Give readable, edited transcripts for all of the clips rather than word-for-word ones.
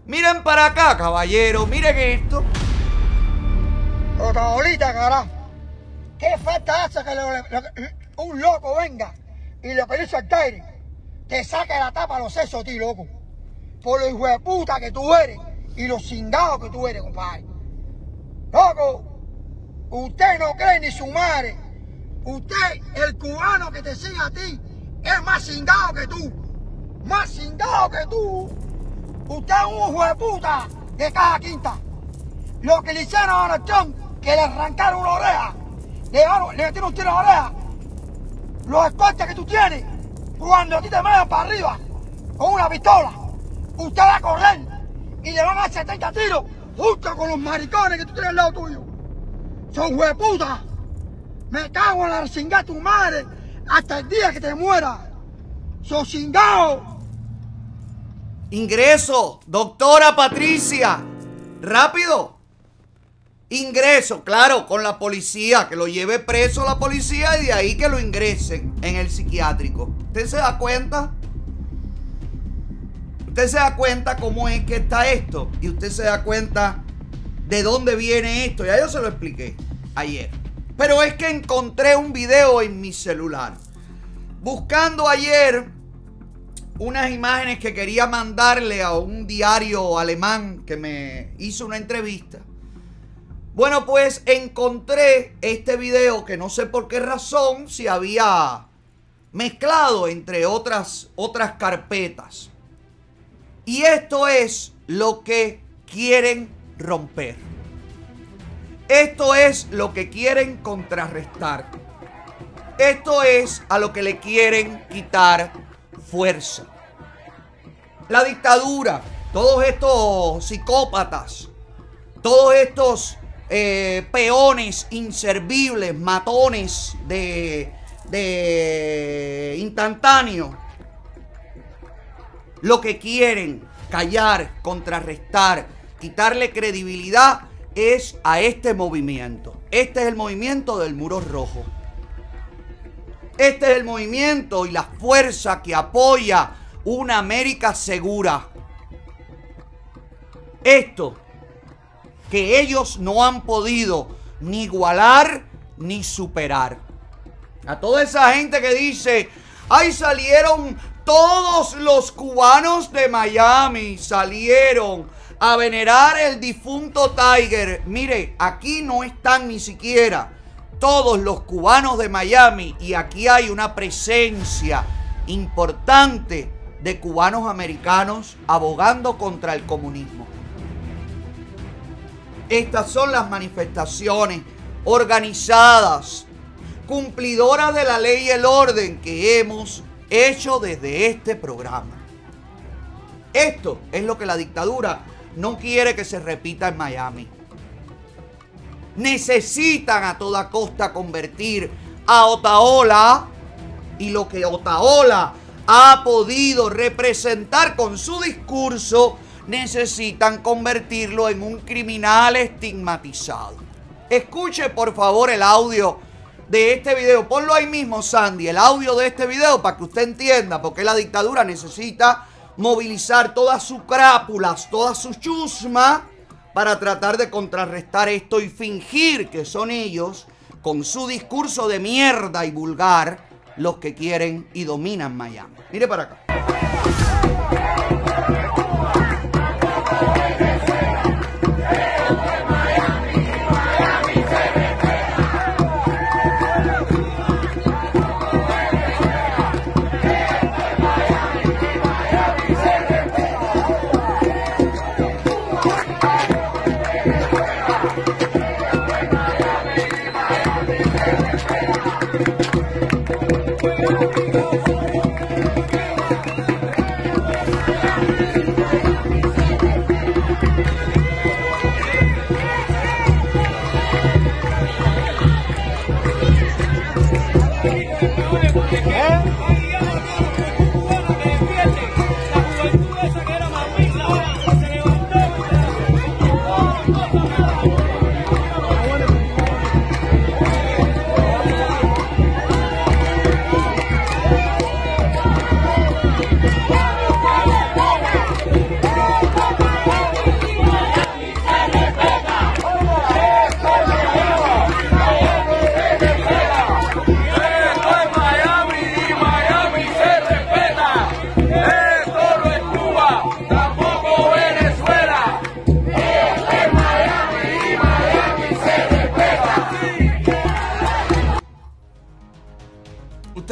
Miren para acá, caballero, miren esto. Otra bolita, carajo. ¿Qué falta hace que un loco venga y lo que le hizo al Taire te saque la tapa a los sesos a ti, loco? Por lo hijo de puta que tú eres y los cingados que tú eres, compadre. Loco, usted no cree ni su madre. Usted, el cubano que te sigue a ti, es más cingado que tú. Más cingado que tú. Usted es un hijo de puta de cada quinta. Lo que le hicieron a Donald Trump, que le arrancaron una oreja, le metieron un tiro en la oreja. Los escoltas que tú tienes, cuando a ti te mandan para arriba con una pistola, usted va a correr y le van a hacer 70 tiros justo con los maricones que tú tienes al lado tuyo. Son hijo de puta. Me cago en la cingada de tu madre hasta el día que te mueras. Son cingados. Ingreso, doctora Patricia. Rápido. Ingreso, claro, con la policía, que lo lleve preso la policía y de ahí que lo ingresen en el psiquiátrico. ¿Usted se da cuenta? Usted se da cuenta cómo es que está esto. Y usted se da cuenta de dónde viene esto. Ya yo se lo expliqué ayer. Pero es que encontré un video en mi celular. Buscando ayer unas imágenes que quería mandarle a un diario alemán que me hizo una entrevista. Bueno, pues encontré este video que no sé por qué razón se había mezclado entre otras carpetas. Y esto es lo que quieren romper. Esto es lo que quieren contrarrestar. Esto es a lo que le quieren quitar fuerza. La dictadura, todos estos psicópatas, todos estos peones inservibles, matones de instantáneo, lo que quieren callar, contrarrestar, quitarle credibilidad es a este movimiento. Este es el movimiento del Muro Rojo. Este es el movimiento y la fuerza que apoya una América segura. Esto que ellos no han podido ni igualar ni superar. A toda esa gente que dice, ¡ay, salieron todos los cubanos de Miami! Salieron a venerar el difunto Tiger. Mire, aquí no están ni siquiera todos los cubanos de Miami y aquí hay una presencia importante de cubanos americanos abogando contra el comunismo. Estas son las manifestaciones organizadas, cumplidoras de la ley y el orden que hemos hecho desde este programa. Esto es lo que la dictadura no quiere que se repita en Miami. Necesitan a toda costa convertir a Otaola y lo que Otaola ha podido representar con su discurso, necesitan convertirlo en un criminal estigmatizado. Escuche por favor el audio de este video. Ponlo ahí mismo, Sandy, el audio de este video para que usted entienda por qué la dictadura necesita movilizar todas sus crápulas, toda su chusma para tratar de contrarrestar esto y fingir que son ellos, con su discurso de mierda y vulgar, los que quieren y dominan Miami. Mire para acá.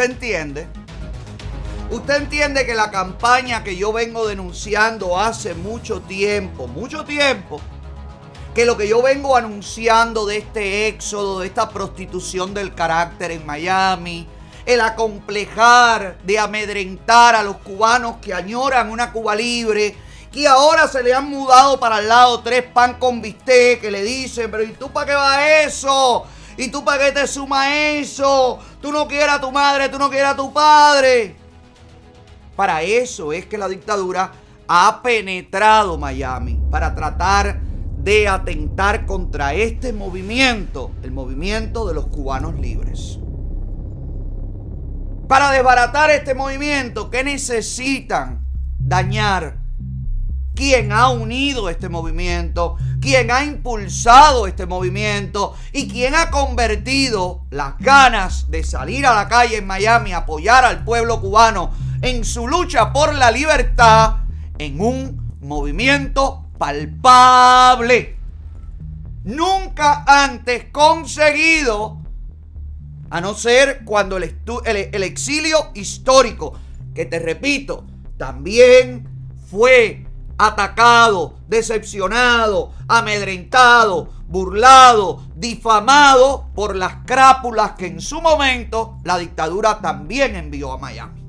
¿Usted entiende? Usted entiende que la campaña que yo vengo denunciando hace mucho tiempo, que lo que yo vengo anunciando de este éxodo, de esta prostitución del carácter en Miami, el acomplejar de amedrentar a los cubanos que añoran una Cuba libre, que ahora se le han mudado para el lado 3 pan con bistec, que le dicen, pero ¿y tú para qué vas a eso? ¿Y tú para qué te suma eso? Tú no quieres a tu madre, tú no quieres a tu padre. Para eso es que la dictadura ha penetrado Miami, para tratar de atentar contra este movimiento, el movimiento de los cubanos libres. Para desbaratar este movimiento, ¿qué necesitan? Dañar. ¿Quién ha unido este movimiento? ¿Quién ha impulsado este movimiento? ¿Y quién ha convertido las ganas de salir a la calle en Miami a apoyar al pueblo cubano en su lucha por la libertad en un movimiento palpable? Nunca antes conseguido, a no ser cuando el exilio histórico, que te repito, también fue atacado, decepcionado, amedrentado, burlado, difamado por las crápulas que en su momento la dictadura también envió a Miami.